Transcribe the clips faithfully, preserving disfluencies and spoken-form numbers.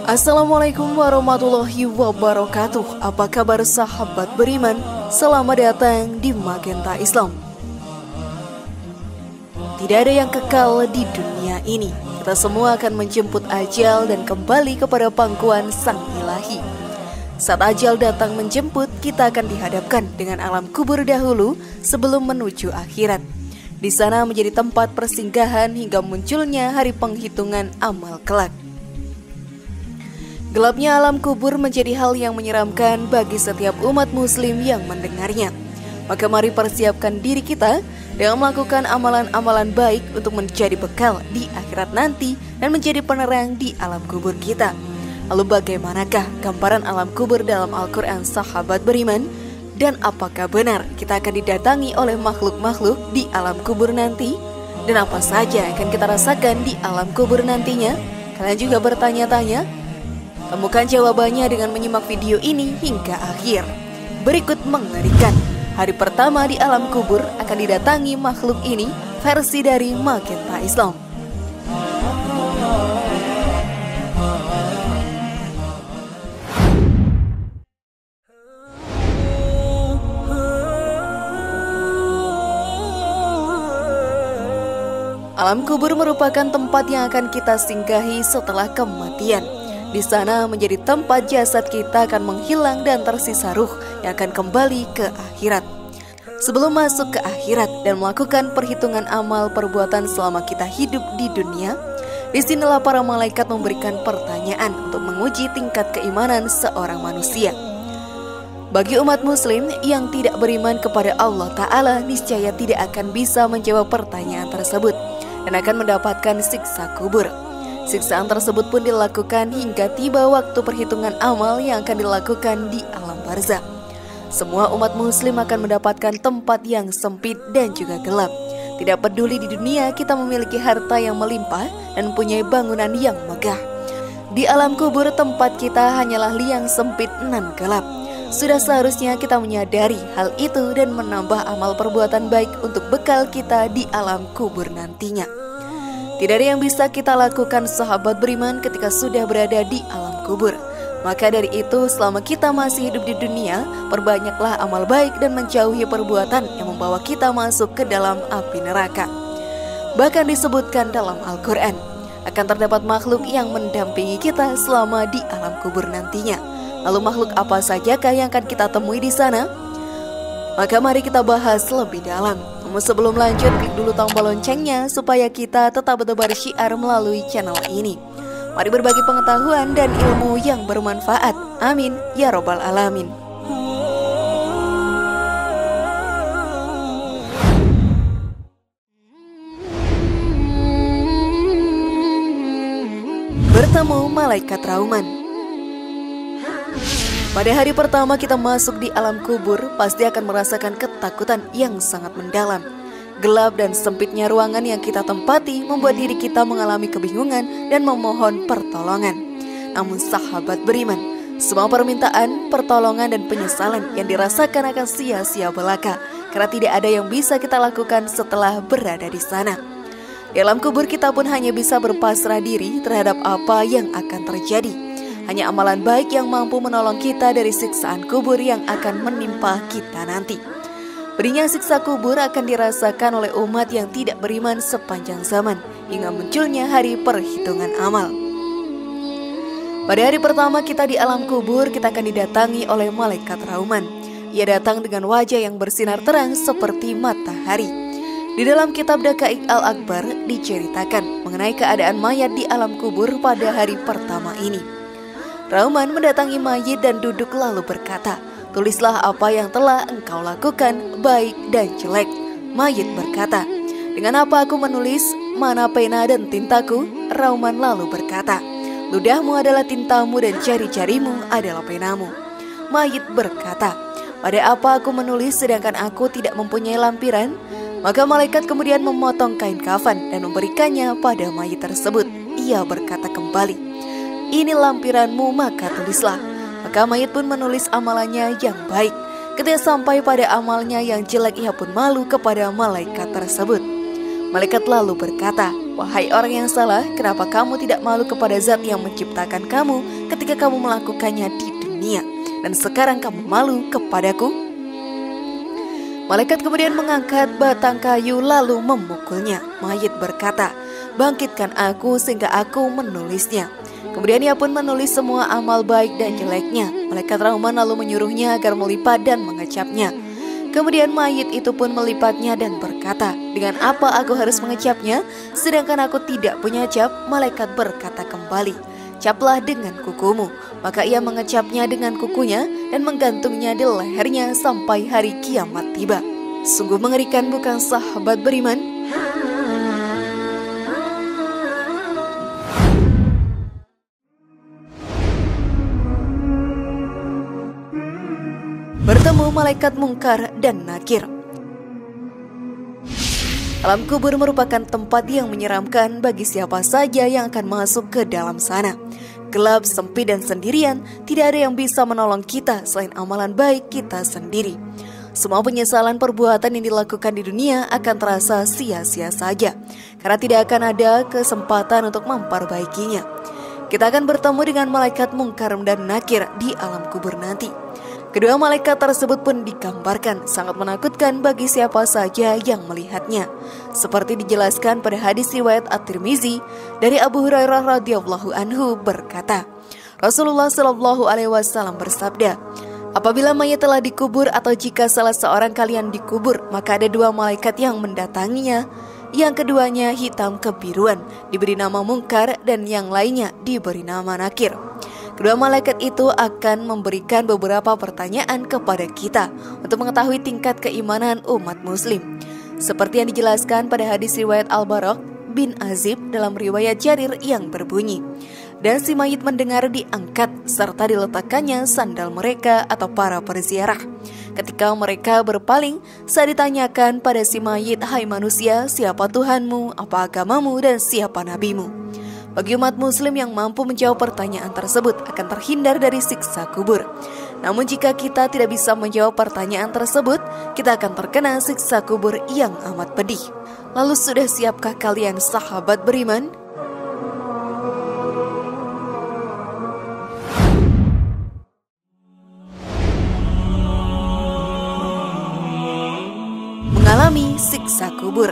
Assalamualaikum warahmatullahi wabarakatuh. Apa kabar sahabat beriman? Selamat datang di Magenta Islam. Tidak ada yang kekal di dunia ini. Kita semua akan menjemput ajal dan kembali kepada pangkuan Sang Ilahi. Saat ajal datang menjemput, kita akan dihadapkan dengan alam kubur dahulu sebelum menuju akhirat. Di sana menjadi tempat persinggahan hingga munculnya hari penghitungan amal kelak. Gelapnya alam kubur menjadi hal yang menyeramkan bagi setiap umat muslim yang mendengarnya. Maka mari persiapkan diri kita dengan melakukan amalan-amalan baik untuk menjadi bekal di akhirat nanti dan menjadi penerang di alam kubur kita. Lalu bagaimanakah gambaran alam kubur dalam Al-Quran sahabat beriman? Dan apakah benar kita akan didatangi oleh makhluk-makhluk di alam kubur nanti? Dan apa saja yang akan kita rasakan di alam kubur nantinya? Kalian juga bertanya-tanya? Temukan jawabannya dengan menyimak video ini hingga akhir. Berikut mengerikan. Hari pertama di alam kubur akan didatangi makhluk ini, versi dari Magenta Islam. Alam kubur merupakan tempat yang akan kita singgahi setelah kematian. Di sana menjadi tempat jasad kita akan menghilang dan tersisa ruh yang akan kembali ke akhirat. Sebelum masuk ke akhirat dan melakukan perhitungan amal perbuatan selama kita hidup di dunia, disinilah para malaikat memberikan pertanyaan untuk menguji tingkat keimanan seorang manusia. Bagi umat muslim yang tidak beriman kepada Allah Ta'ala, niscaya tidak akan bisa menjawab pertanyaan tersebut dan akan mendapatkan siksa kubur. Siksaan tersebut pun dilakukan hingga tiba waktu perhitungan amal yang akan dilakukan di alam barzakh. Semua umat muslim akan mendapatkan tempat yang sempit dan juga gelap. Tidak peduli di dunia kita memiliki harta yang melimpah dan mempunyai bangunan yang megah. Di alam kubur tempat kita hanyalah liang sempit nan gelap. Sudah seharusnya kita menyadari hal itu dan menambah amal perbuatan baik untuk bekal kita di alam kubur nantinya. Tidak ada yang bisa kita lakukan sahabat beriman ketika sudah berada di alam kubur. Maka dari itu selama kita masih hidup di dunia, perbanyaklah amal baik dan menjauhi perbuatan yang membawa kita masuk ke dalam api neraka. Bahkan disebutkan dalam Al-Quran, akan terdapat makhluk yang mendampingi kita selama di alam kubur nantinya. Lalu makhluk apa sajakah yang akan kita temui di sana? Maka mari kita bahas lebih dalam. Namun sebelum lanjut, klik dulu tombol loncengnya supaya kita tetap bertebar syiar melalui channel ini. Mari berbagi pengetahuan dan ilmu yang bermanfaat. Amin ya robbal alamin. Bertemu malaikat Rauman. Pada hari pertama kita masuk di alam kubur, pasti akan merasakan ketakutan yang sangat mendalam. Gelap dan sempitnya ruangan yang kita tempati membuat diri kita mengalami kebingungan dan memohon pertolongan. Namun sahabat beriman, semua permintaan, pertolongan dan penyesalan yang dirasakan akan sia-sia belaka, karena tidak ada yang bisa kita lakukan setelah berada di sana. Di alam kubur kita pun hanya bisa berpasrah diri terhadap apa yang akan terjadi. Hanya amalan baik yang mampu menolong kita dari siksaan kubur yang akan menimpa kita nanti. Pedihnya siksa kubur akan dirasakan oleh umat yang tidak beriman sepanjang zaman hingga munculnya hari perhitungan amal. Pada hari pertama kita di alam kubur, kita akan didatangi oleh malaikat Rauman. Ia datang dengan wajah yang bersinar terang seperti matahari. Di dalam kitab Daqaiq Al-Akbar diceritakan mengenai keadaan mayat di alam kubur pada hari pertama ini. Rauman mendatangi mayit dan duduk lalu berkata, "Tulislah apa yang telah engkau lakukan, baik dan jelek." Mayit berkata, "Dengan apa aku menulis? Mana pena dan tintaku?" Rauman lalu berkata, "Ludahmu adalah tintamu dan jari-jarimu adalah penamu." Mayit berkata, "Pada apa aku menulis sedangkan aku tidak mempunyai lampiran?" Maka malaikat kemudian memotong kain kafan dan memberikannya pada mayit tersebut. Ia berkata kembali, "Ini lampiranmu, maka tulislah." Maka mayit pun menulis amalannya yang baik. Ketika sampai pada amalnya yang jelek, ia pun malu kepada malaikat tersebut. Malaikat lalu berkata, Wahai orang yang salah, kenapa kamu tidak malu kepada zat yang menciptakan kamu ketika kamu melakukannya di dunia, dan sekarang kamu malu kepadaku? Malaikat kemudian mengangkat batang kayu lalu memukulnya. Mayit berkata, bangkitkan aku sehingga aku menulisnya. Kemudian ia pun menulis semua amal baik dan jeleknya. Malaikat Rahman lalu menyuruhnya agar melipat dan mengecapnya. Kemudian mayit itu pun melipatnya dan berkata, dengan apa aku harus mengecapnya, sedangkan aku tidak punya cap? Malaikat berkata kembali, caplah dengan kukumu. Maka ia mengecapnya dengan kukunya dan menggantungnya di lehernya sampai hari kiamat tiba. Sungguh mengerikan, bukan sahabat beriman? Bertemu malaikat mungkar dan nakir. Alam kubur merupakan tempat yang menyeramkan bagi siapa saja yang akan masuk ke dalam sana. Gelap, sempit, dan sendirian, tidak ada yang bisa menolong kita selain amalan baik kita sendiri. Semua penyesalan perbuatan yang dilakukan di dunia akan terasa sia-sia saja, karena tidak akan ada kesempatan untuk memperbaikinya. Kita akan bertemu dengan malaikat mungkar dan nakir di alam kubur nanti. Kedua malaikat tersebut pun digambarkan sangat menakutkan bagi siapa saja yang melihatnya. Seperti dijelaskan pada hadis riwayat At-Tirmizi dari Abu Hurairah radhiyallahu anhu berkata, Rasulullah shallallahu alaihi wasallam bersabda, apabila mayat telah dikubur atau jika salah seorang kalian dikubur, maka ada dua malaikat yang mendatanginya. Yang keduanya hitam kebiruan, diberi nama Mungkar, dan yang lainnya diberi nama Nakir. Kedua malaikat itu akan memberikan beberapa pertanyaan kepada kita untuk mengetahui tingkat keimanan umat muslim. Seperti yang dijelaskan pada hadis riwayat Al-Baraq bin Azib dalam riwayat Jarir yang berbunyi, dan si mayit mendengar diangkat serta diletakkannya sandal mereka atau para perziarah. Ketika mereka berpaling, saat ditanyakan pada si mayit, hai manusia, siapa Tuhanmu, apa agamamu, dan siapa nabimu? Bagi umat muslim yang mampu menjawab pertanyaan tersebut akan terhindar dari siksa kubur. Namun jika kita tidak bisa menjawab pertanyaan tersebut, kita akan terkena siksa kubur yang amat pedih. Lalu sudah siapkah kalian sahabat beriman? Mengalami siksa kubur.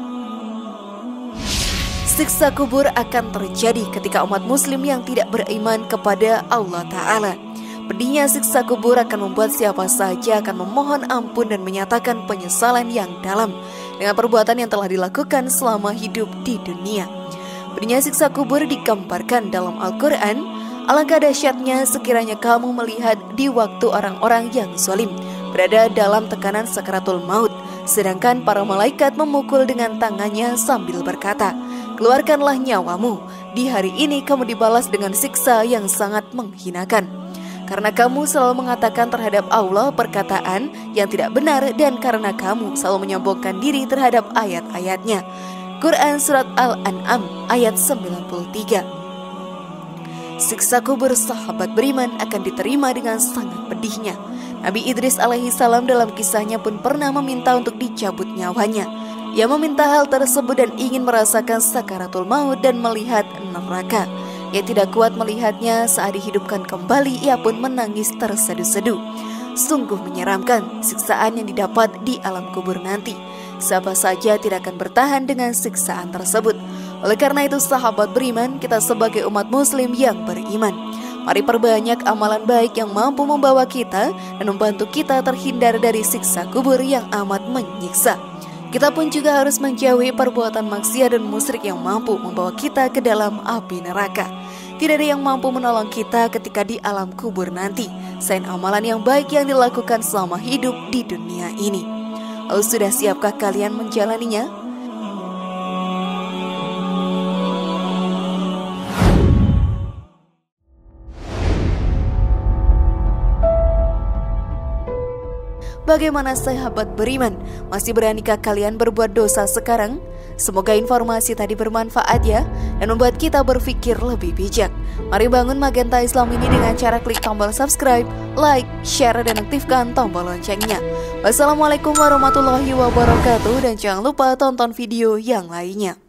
Siksa kubur akan terjadi ketika umat muslim yang tidak beriman kepada Allah Ta'ala. Pedihnya siksa kubur akan membuat siapa saja akan memohon ampun dan menyatakan penyesalan yang dalam dengan perbuatan yang telah dilakukan selama hidup di dunia. Pedihnya siksa kubur digambarkan dalam Al-Quran. Alangkah dahsyatnya sekiranya kamu melihat di waktu orang-orang yang zalim berada dalam tekanan sakaratul maut, sedangkan para malaikat memukul dengan tangannya sambil berkata, keluarkanlah nyawamu, di hari ini kamu dibalas dengan siksa yang sangat menghinakan. Karena kamu selalu mengatakan terhadap Allah perkataan yang tidak benar, dan karena kamu selalu menyombongkan diri terhadap ayat-ayatnya. Quran Surat Al-An'am ayat sembilan puluh tiga. Siksa kubur sahabat beriman akan diterima dengan sangat pedihnya. Nabi Idris alaihi salam dalam kisahnya pun pernah meminta untuk dicabut nyawanya. Ia meminta hal tersebut dan ingin merasakan sakaratul maut dan melihat neraka. Ia tidak kuat melihatnya. Saat dihidupkan kembali, ia pun menangis terseduh-seduh. Sungguh menyeramkan siksaan yang didapat di alam kubur nanti. Siapa saja tidak akan bertahan dengan siksaan tersebut. Oleh karena itu sahabat beriman, kita sebagai umat muslim yang beriman, mari perbanyak amalan baik yang mampu membawa kita dan membantu kita terhindar dari siksa kubur yang amat menyiksa. Kita pun juga harus menjauhi perbuatan maksiat dan musyrik yang mampu membawa kita ke dalam api neraka. Tidak ada yang mampu menolong kita ketika di alam kubur nanti selain amalan yang baik yang dilakukan selama hidup di dunia ini. Lalu sudah siapkah kalian menjalaninya? Bagaimana sahabat beriman? Masih beranikah kalian berbuat dosa sekarang? Semoga informasi tadi bermanfaat ya, dan membuat kita berpikir lebih bijak. Mari bangun Magenta Islam ini dengan cara klik tombol subscribe, like, share, dan aktifkan tombol loncengnya. Wassalamualaikum warahmatullahi wabarakatuh, dan jangan lupa tonton video yang lainnya.